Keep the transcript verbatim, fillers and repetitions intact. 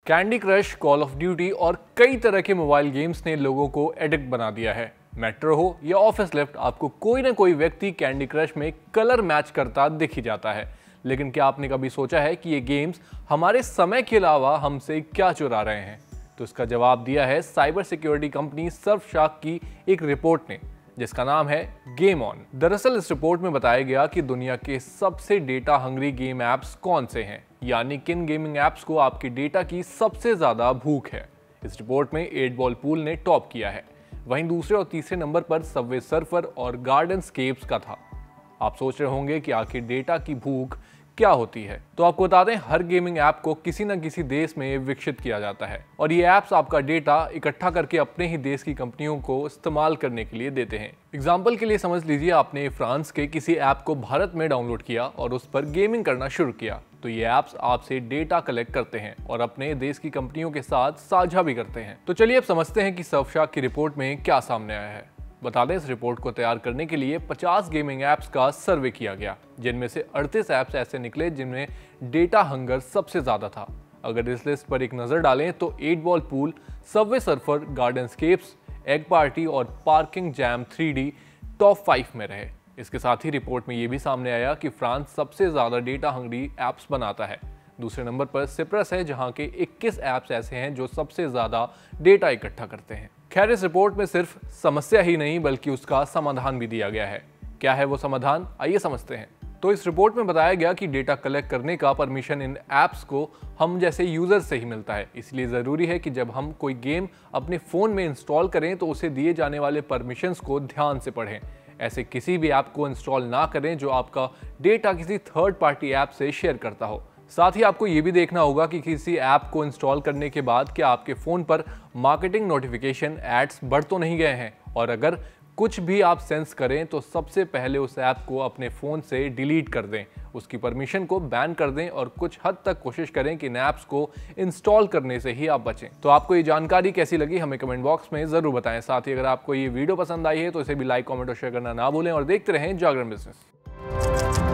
Candy Crush, Call of Duty और कई तरह के मोबाइल गेम्स ने लोगों को एडिक्ट बना दिया है। मेट्रो हो या ऑफिस लिफ्ट, आपको कोई ना कोई व्यक्ति कैंडी क्रश में कलर मैच करता दिख ही जाता है। लेकिन क्या आपने कभी सोचा है कि ये गेम्स हमारे समय के अलावा हमसे क्या चुरा रहे हैं? तो इसका जवाब दिया है साइबर सिक्योरिटी कंपनी सर्फशार्क की एक रिपोर्ट ने, जिसका नाम है गेम ऑन। दरअसल इस रिपोर्ट में बताया गया कि दुनिया के सबसे डेटा हंग्री गेम ऐप्स कौन से हैं, यानी किन गेमिंग ऐप्स को आपकी डेटा की सबसे ज्यादा भूख है। इस रिपोर्ट में एट बॉल पूल ने टॉप किया है, वहीं दूसरे और तीसरे नंबर पर सबवे सर्फर और गार्डनस्केप्स का था। आप सोच रहे होंगे कि आखिर डेटा की भूख क्या होती है, तो आपको बता दें, हर गेमिंग ऐप को किसी न किसी देश में विकसित किया जाता है और ये ऐप्स आपका डेटा इकट्ठा करके अपने ही देश की कंपनियों को इस्तेमाल करने के लिए देते हैं। एग्जाम्पल के लिए समझ लीजिए, आपने फ्रांस के किसी ऐप को भारत में डाउनलोड किया और उस पर गेमिंग करना शुरू किया, तो ये ऐप्स आपसे डेटा कलेक्ट करते हैं और अपने देश की कंपनियों के साथ साझा भी करते हैं। तो चलिए अब समझते हैं कि सर्फशार्क की रिपोर्ट में क्या सामने आया है। बता दें, इस रिपोर्ट को तैयार करने के लिए पचास गेमिंग ऐप्स का सर्वे किया गया, जिनमें से अड़तीस ऐप्स ऐसे निकले जिनमें डेटा हंगर सबसे ज्यादा था। अगर इस लिस्ट पर एक नजर डालें तो Eight Ball Pool, Subway Surfer, Gardenscapes, Egg Party और Parking Jam three D top five में रहे। इसके साथ ही रिपोर्ट में यह भी सामने आया कि फ्रांस सबसे ज्यादा डेटा हंग्री ऐप्स बनाता है। दूसरे नंबर पर सिप्रस है, जहां के इक्कीस ऐप्स ऐसे हैं जो सबसे ज्यादा डेटा इकट्ठा करते हैं। खैर, इस रिपोर्ट में सिर्फ समस्या ही नहीं बल्कि उसका समाधान भी दिया गया है। क्या है वो समाधान, आइए समझते हैं। तो इस रिपोर्ट में बताया गया कि डेटा कलेक्ट करने का परमिशन इन ऐप्स को हम जैसे यूजर से ही मिलता है। इसलिए जरूरी है कि जब हम कोई गेम अपने फोन में इंस्टॉल करें तो उसे दिए जाने वाले परमिशंस को ध्यान से पढ़ें। ऐसे किसी भी ऐप को इंस्टॉल ना करें जो आपका डेटा किसी थर्ड पार्टी ऐप से शेयर करता हो। साथ ही आपको ये भी देखना होगा कि किसी ऐप को इंस्टॉल करने के बाद क्या आपके फ़ोन पर मार्केटिंग नोटिफिकेशन एड्स बढ़ तो नहीं गए हैं, और अगर कुछ भी आप सेंस करें तो सबसे पहले उस ऐप को अपने फ़ोन से डिलीट कर दें, उसकी परमिशन को बैन कर दें और कुछ हद तक कोशिश करें कि इन ऐप्स को इंस्टॉल करने से ही आप बचें। तो आपको ये जानकारी कैसी लगी हमें कमेंट बॉक्स में ज़रूर बताएं। साथ ही अगर आपको ये वीडियो पसंद आई है तो इसे भी लाइक, कमेंट और शेयर करना ना भूलें और देखते रहें जागरण बिजनेस।